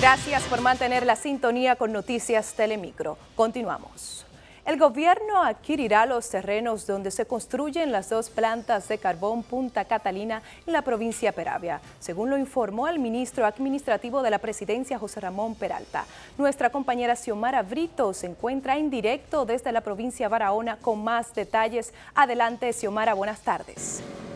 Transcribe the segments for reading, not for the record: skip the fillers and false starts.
Gracias por mantener la sintonía con Noticias Telemicro. Continuamos. El gobierno adquirirá los terrenos donde se construyen las dos plantas de carbón Punta Catalina en la provincia Peravia, según lo informó el ministro administrativo de la presidencia, José Ramón Peralta. Nuestra compañera Xiomara Brito se encuentra en directo desde la provincia Barahona con más detalles. Adelante, Xiomara, buenas tardes.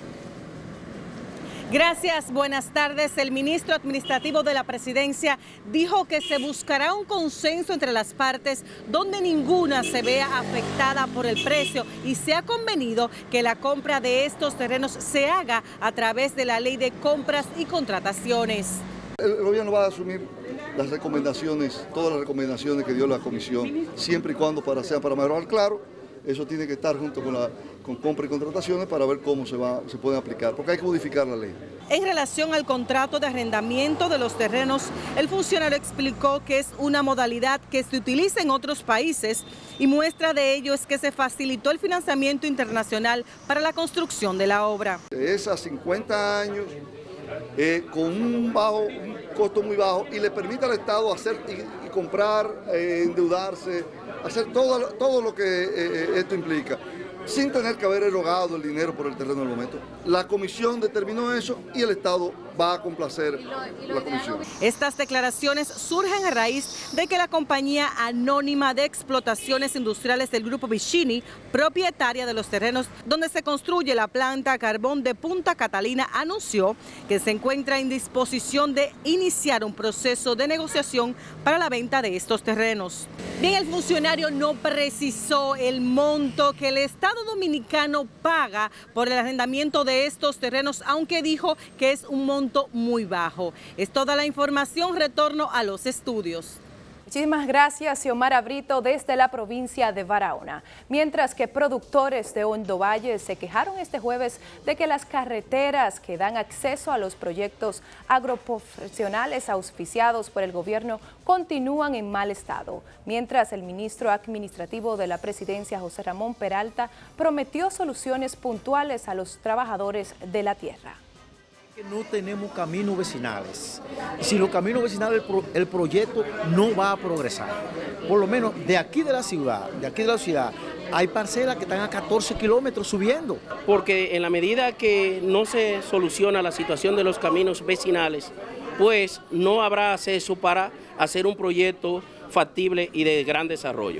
Gracias, buenas tardes. El ministro administrativo de la presidencia dijo que se buscará un consenso entre las partes donde ninguna se vea afectada por el precio y se ha convenido que la compra de estos terrenos se haga a través de la ley de compras y contrataciones. El gobierno va a asumir las recomendaciones, todas las recomendaciones que dio la comisión, siempre y cuando sean para mejorar. Claro, eso tiene que estar junto con compra y contrataciones para ver cómo se pueden aplicar, porque hay que modificar la ley. En relación al contrato de arrendamiento de los terrenos, el funcionario explicó que es una modalidad que se utiliza en otros países y muestra de ello es que se facilitó el financiamiento internacional para la construcción de la obra. Es a 50 años, con un costo muy bajo y le permite al Estado hacer y comprar, endeudarse, hacer todo lo que esto implica, sin tener que haber erogado el dinero por el terreno del momento. La comisión determinó eso y el Estado va a complacer la comisión. Estas declaraciones surgen a raíz de que la compañía anónima de explotaciones industriales del grupo Vicini, propietaria de los terrenos donde se construye la planta carbón de Punta Catalina, anunció que se encuentra en disposición de iniciar un proceso de negociación para la venta de estos terrenos. Bien, el funcionario no precisó el monto que el Estado dominicano paga por el arrendamiento de estos terrenos, aunque dijo que es un monto muy bajo. Es toda la información, retorno a los estudios. Muchísimas gracias, Xiomara Brito, desde la provincia de Barahona. Mientras que productores de Hondo Valle se quejaron este jueves de que las carreteras que dan acceso a los proyectos agroprofesionales auspiciados por el gobierno continúan en mal estado. Mientras el ministro administrativo de la presidencia, José Ramón Peralta, prometió soluciones puntuales a los trabajadores de la tierra. No tenemos caminos vecinales. Y sin los caminos vecinales el proyecto no va a progresar. Por lo menos de aquí de la ciudad, hay parcelas que están a 14 kilómetros subiendo. Porque en la medida que no se soluciona la situación de los caminos vecinales, pues no habrá acceso para hacer un proyecto factible y de gran desarrollo.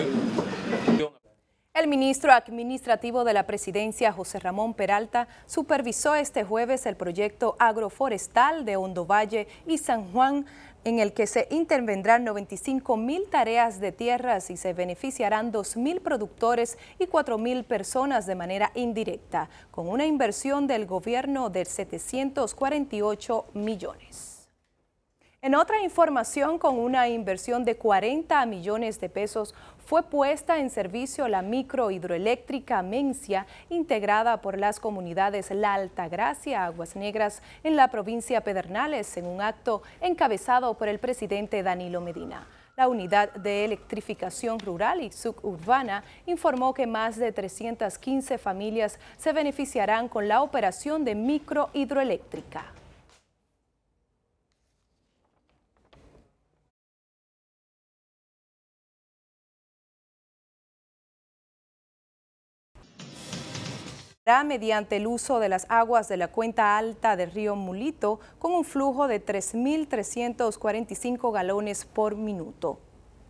El ministro administrativo de la presidencia, José Ramón Peralta, supervisó este jueves el proyecto agroforestal de Hondo Valle y San Juan, en el que se intervendrán 95.000 tareas de tierras y se beneficiarán 2.000 productores y 4.000 personas de manera indirecta, con una inversión del gobierno de 748 millones. En otra información, con una inversión de 40 millones de pesos, fue puesta en servicio la microhidroeléctrica Mencia, integrada por las comunidades La Altagracia, Aguas Negras, en la provincia Pedernales, en un acto encabezado por el presidente Danilo Medina. La Unidad de Electrificación Rural y Suburbana informó que más de 315 familias se beneficiarán con la operación de microhidroeléctrica. Mediante el uso de las aguas de la cuenca alta del río Mulito con un flujo de 3.345 galones por minuto.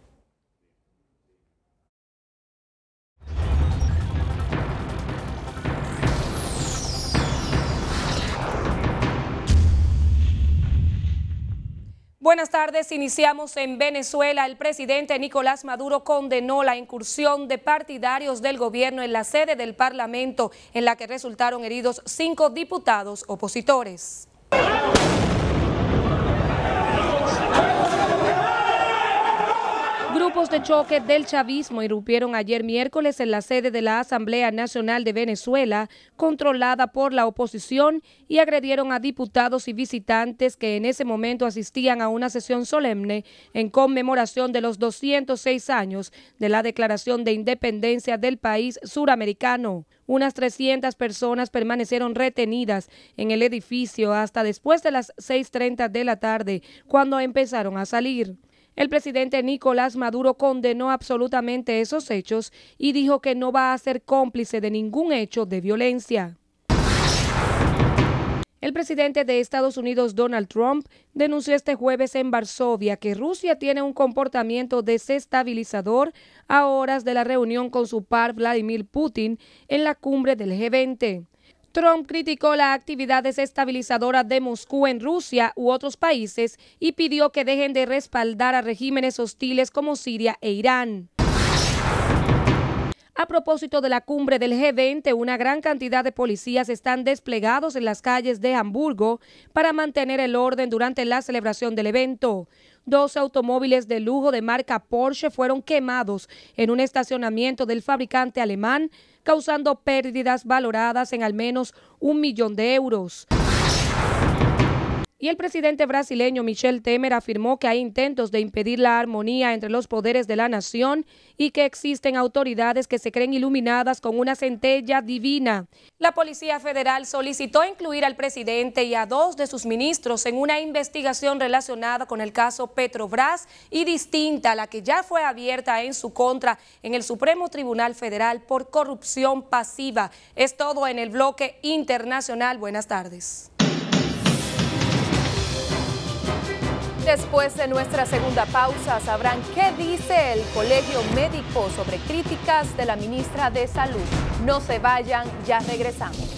Buenas tardes, iniciamos en Venezuela. El presidente Nicolás Maduro condenó la incursión de partidarios del gobierno en la sede del Parlamento, en la que resultaron heridos 5 diputados opositores. Grupos de de choque del chavismo irrumpieron ayer miércoles en la sede de la Asamblea Nacional de Venezuela, controlada por la oposición, y agredieron a diputados y visitantes que en ese momento asistían a una sesión solemne en conmemoración de los 206 años de la Declaración de Independencia del país suramericano. Unas 300 personas permanecieron retenidas en el edificio hasta después de las 6:30 de la tarde, cuando empezaron a salir. El presidente Nicolás Maduro condenó absolutamente esos hechos y dijo que no va a ser cómplice de ningún hecho de violencia. El presidente de Estados Unidos, Donald Trump, denunció este jueves en Varsovia que Rusia tiene un comportamiento desestabilizador a horas de la reunión con su par Vladimir Putin en la cumbre del G20. Trump criticó la actividad desestabilizadora de Moscú en Rusia u otros países y pidió que dejen de respaldar a regímenes hostiles como Siria e Irán. A propósito de la cumbre del G20, una gran cantidad de policías están desplegados en las calles de Hamburgo para mantener el orden durante la celebración del evento. 12 automóviles de lujo de marca Porsche fueron quemados en un estacionamiento del fabricante alemán, causando pérdidas valoradas en al menos 1 millón de euros. Y el presidente brasileño Michel Temer afirmó que hay intentos de impedir la armonía entre los poderes de la nación y que existen autoridades que se creen iluminadas con una centella divina. La Policía Federal solicitó incluir al presidente y a 2 de sus ministros en una investigación relacionada con el caso Petrobras y distinta a la que ya fue abierta en su contra en el Supremo Tribunal Federal por corrupción pasiva. Es todo en el bloque internacional. Buenas tardes. Después de nuestra segunda pausa sabrán qué dice el Colegio Médico sobre críticas de la ministra de Salud. No se vayan, ya regresamos.